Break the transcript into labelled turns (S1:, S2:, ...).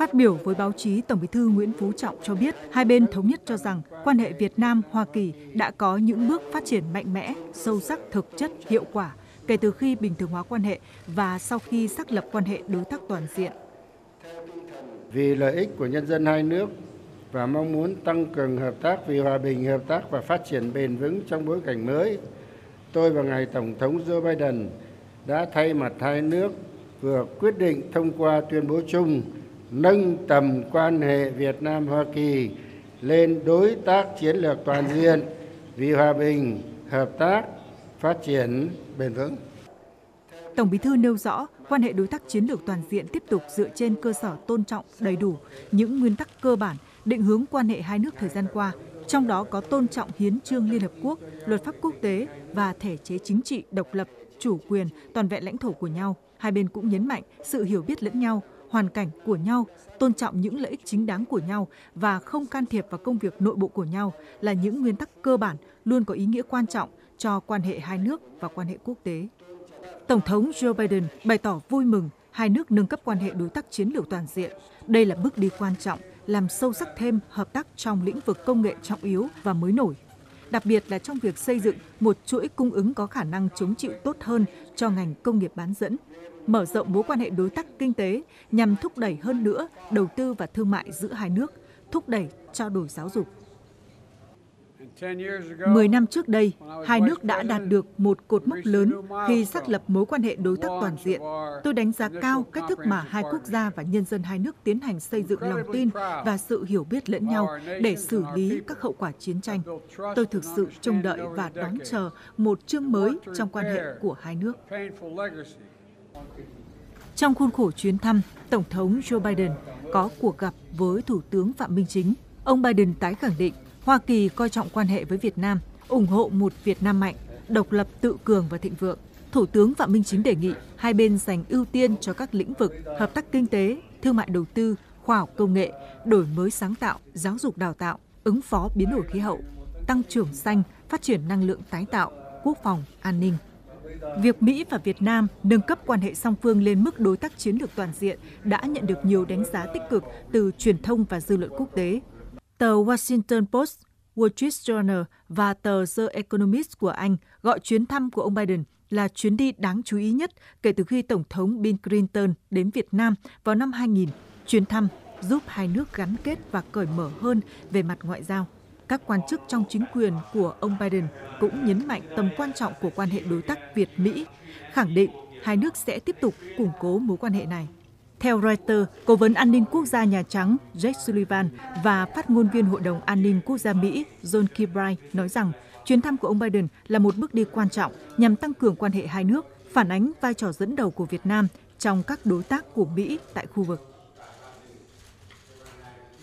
S1: Phát biểu với báo chí, Tổng Bí thư Nguyễn Phú Trọng cho biết hai bên thống nhất cho rằng quan hệ Việt Nam-Hoa Kỳ đã có những bước phát triển mạnh mẽ, sâu sắc, thực chất, hiệu quả kể từ khi bình thường hóa quan hệ và sau khi xác lập quan hệ đối tác toàn diện.
S2: Vì lợi ích của nhân dân hai nước và mong muốn tăng cường hợp tác vì hòa bình, hợp tác và phát triển bền vững trong bối cảnh mới, tôi và ngài Tổng thống Joe Biden đã thay mặt hai nước vừa quyết định thông qua tuyên bố chung nâng tầm quan hệ Việt Nam-Hoa Kỳ lên đối tác chiến lược toàn diện vì hòa bình, hợp tác, phát triển bền vững.
S1: Tổng Bí thư nêu rõ, quan hệ đối tác chiến lược toàn diện tiếp tục dựa trên cơ sở tôn trọng đầy đủ những nguyên tắc cơ bản định hướng quan hệ hai nước thời gian qua, trong đó có tôn trọng hiến chương Liên Hợp Quốc, luật pháp quốc tế và thể chế chính trị độc lập, chủ quyền, toàn vẹn lãnh thổ của nhau. Hai bên cũng nhấn mạnh sự hiểu biết lẫn nhau, hoàn cảnh của nhau, tôn trọng những lợi ích chính đáng của nhau và không can thiệp vào công việc nội bộ của nhau là những nguyên tắc cơ bản luôn có ý nghĩa quan trọng cho quan hệ hai nước và quan hệ quốc tế. Tổng thống Joe Biden bày tỏ vui mừng hai nước nâng cấp quan hệ đối tác chiến lược toàn diện. Đây là bước đi quan trọng, làm sâu sắc thêm hợp tác trong lĩnh vực công nghệ trọng yếu và mới nổi. Đặc biệt là trong việc xây dựng một chuỗi cung ứng có khả năng chống chịu tốt hơn cho ngành công nghiệp bán dẫn, mở rộng mối quan hệ đối tác kinh tế nhằm thúc đẩy hơn nữa đầu tư và thương mại giữa hai nước, thúc đẩy trao đổi giáo dục. 10 năm trước đây, hai nước đã đạt được một cột mốc lớn khi xác lập mối quan hệ đối tác toàn diện. Tôi đánh giá cao cách thức mà hai quốc gia và nhân dân hai nước tiến hành xây dựng lòng tin và sự hiểu biết lẫn nhau để xử lý các hậu quả chiến tranh. Tôi thực sự trông đợi và đón chờ một chương mới trong quan hệ của hai nước. Trong khuôn khổ chuyến thăm, Tổng thống Joe Biden có cuộc gặp với Thủ tướng Phạm Minh Chính. Ông Biden tái khẳng định Hoa Kỳ coi trọng quan hệ với Việt Nam, ủng hộ một Việt Nam mạnh, độc lập, tự cường và thịnh vượng. Thủ tướng Phạm Minh Chính đề nghị hai bên dành ưu tiên cho các lĩnh vực hợp tác kinh tế, thương mại đầu tư, khoa học công nghệ, đổi mới sáng tạo, giáo dục đào tạo, ứng phó biến đổi khí hậu, tăng trưởng xanh, phát triển năng lượng tái tạo, quốc phòng, an ninh. Việc Mỹ và Việt Nam nâng cấp quan hệ song phương lên mức đối tác chiến lược toàn diện đã nhận được nhiều đánh giá tích cực từ truyền thông và dư luận quốc tế. Tờ Washington Post, Wall Street Journal và tờ The Economist của Anh gọi chuyến thăm của ông Biden là chuyến đi đáng chú ý nhất kể từ khi Tổng thống Bill Clinton đến Việt Nam vào năm 2000. Chuyến thăm giúp hai nước gắn kết và cởi mở hơn về mặt ngoại giao. Các quan chức trong chính quyền của ông Biden cũng nhấn mạnh tầm quan trọng của quan hệ đối tác Việt-Mỹ, khẳng định hai nước sẽ tiếp tục củng cố mối quan hệ này. Theo Reuters, Cố vấn An ninh Quốc gia Nhà Trắng Jake Sullivan và phát ngôn viên Hội đồng An ninh Quốc gia Mỹ John Kirby nói rằng chuyến thăm của ông Biden là một bước đi quan trọng nhằm tăng cường quan hệ hai nước, phản ánh vai trò dẫn đầu của Việt Nam trong các đối tác của Mỹ tại khu vực.